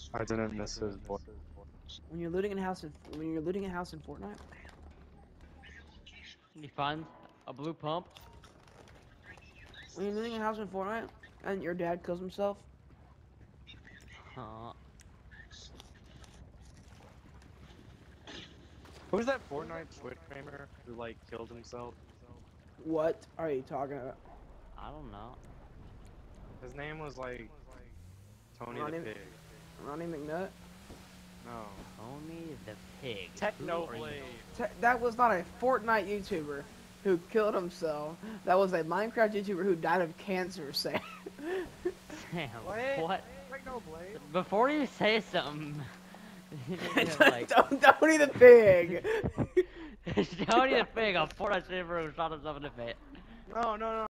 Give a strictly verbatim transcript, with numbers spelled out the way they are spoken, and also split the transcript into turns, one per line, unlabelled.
I didn't miss his voice.
When you're looting a house in when you're looting a house in Fortnite,
You find a blue pump.
when you're looting a house in Fortnite, and your dad kills himself,
Huh.
Who's that Fortnite Twitch streamer who like killed himself?
what are you talking about?
I don't know.
His name was like Tony
Ronnie,
the Pig.
Ronnie McNutt?
No.
Tony the pig.
Technoblade.
Te- that was not a Fortnite YouTuber who killed himself. That was a Minecraft YouTuber who died of cancer. Sam.
Sam,
What?
what?
Technoblade.
Before you say something, you need to, like,
Don't- Tony the Pig.
Tony the pig, a Fortnite streamer who shot himself in the face.
No, no, no.